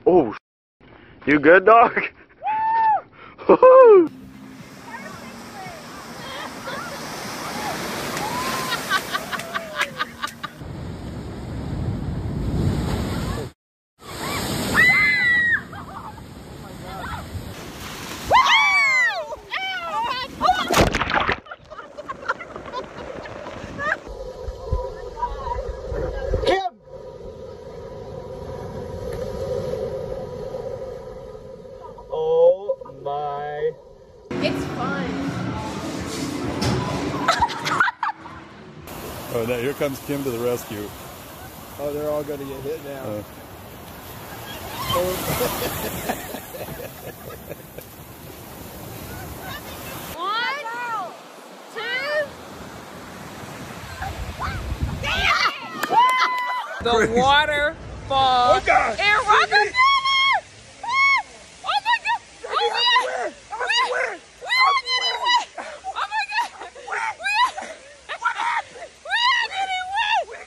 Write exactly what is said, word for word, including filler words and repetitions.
Oh, you good, dog? Woo! It's fun. Oh, now here comes Kim to the rescue. Oh, they're all going to get hit now. Uh. One, two. The waterfall. Oh, God. And Rocket.